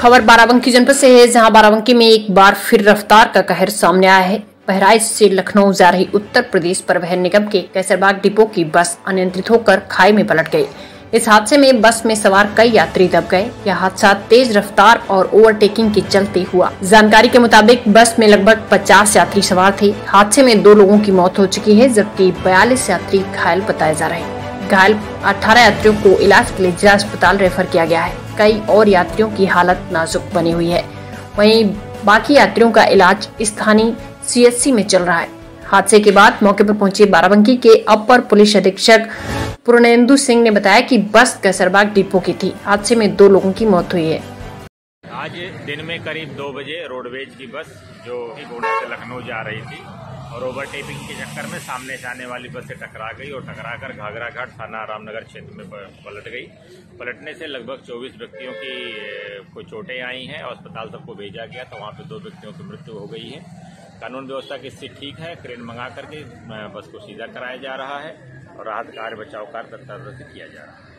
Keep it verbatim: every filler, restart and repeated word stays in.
खबर बाराबंकी जनपद से है, जहां बाराबंकी में एक बार फिर रफ्तार का कहर सामने आया है। बहराइच से लखनऊ जा रही उत्तर प्रदेश परिवहन निगम के कैसरबाग डिपो की बस अनियंत्रित होकर खाई में पलट गई। इस हादसे में बस में सवार कई यात्री दब गए। यह हादसा तेज रफ्तार और ओवरटेकिंग के चलते हुआ। जानकारी के मुताबिक बस में लगभग पचास यात्री सवार थे। हादसे में दो लोगों की मौत हो चुकी है, जबकि बयालीस यात्री घायल बताए जा रहे हैं। घायल अठारह यात्रियों को इलाज के लिए जिला अस्पताल रेफर किया गया है। कई और यात्रियों की हालत नाजुक बनी हुई है। वहीं बाकी यात्रियों का इलाज स्थानीय सीएचसी में चल रहा है। हादसे के बाद मौके पर पहुंचे बाराबंकी के अपर पुलिस अधीक्षक पूर्णेंदु सिंह ने बताया कि बस कैसरबाग डिपो की थी। हादसे में दो लोगों की मौत हुई है। आज दिन में करीब दो बजे रोडवेज की बस जो गोंडा से लखनऊ जा रही थी और ओवरटेकिंग के चक्कर में सामने से आने वाली बस से टकरा गई और टकराकर घाघरा घाट थाना रामनगर क्षेत्र में पलट गई। पलटने से लगभग चौबीस व्यक्तियों की को चोटें आई हैं और अस्पताल सबको भेजा गया, तो वहाँ पे दो व्यक्तियों की मृत्यु हो गई है। कानून व्यवस्था की स्थिति ठीक है। क्रेन मंगा करके बस को सीधा कराया जा रहा है और राहत कार्य बचाव कार्य तत्परता से किया जा रहा है।